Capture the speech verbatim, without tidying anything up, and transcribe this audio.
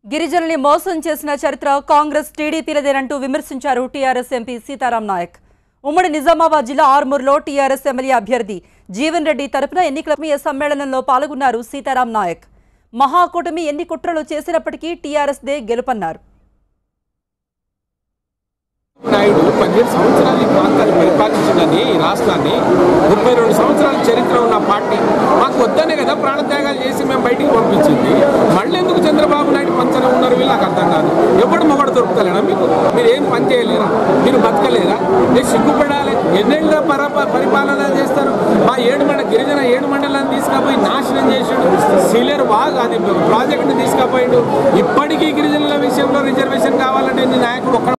గిరిజనుల్ని మోసం చేసిన చరిత్ర కాంగ్రెస్ టీడీపీలదేనంటూ విమర్శించారు టీఆర్ఎస్ ఎంపీ సీతారాం నాయక్. ఉమ్మడి నిజామాబాద్ జిల్లా ఆర్మూర్లో టీఆర్ఎస్ ఎమ్మెల్యే అభ్యర్థి జీవన్ రెడ్డి తరపున ఎన్నికల సమ్మేళనంలో పాల్గొన్నారు సీతారాం నాయక్. మహాకూటమి ఎన్ని కుట్రలు చేసినప్పటికీ టీఆర్ఎస్ దే గెలుపన్నారు. నాయుడు పదిహేడు సంవత్సరాలు ఈ ప్రాంతాన్ని పరిపాలించిందని ఈ రాష్ట్రాన్ని ముప్పై రెండు సంవత్సరాల చరిత్ర ఉన్న పార్టీ మాకు వద్దనే కదా ప్రాణత్యాగాలు చేసి మేము బయటికి పంపించింది. మళ్ళీ ఎందుకు చంద్రబాబు నాయుడు పంచన ఉన్నారు వీళ్ళు నాకు అర్థం కాదు. ఎప్పుడు మొగడు దొరుకుతలేనా మీకు? మీరు ఏం పని చేయలేరా? మీరు బతకలేరా? మీరు సిగ్గుపడాలి. ఎన్నేళ్ళ పర పరిపాలన చేస్తారు? మా ఏడు మండల గిరిజన ఏడు మండలాన్ని తీసుకుపోయి నాశనం చేసాడు. సీలేరు బాగా అది ప్రాజెక్టుని తీసుకుపోయాడు. ఇప్పటికీ గిరిజనుల విషయంలో రిజర్వేషన్ కావాలంటే నాయకుడు ఒక్క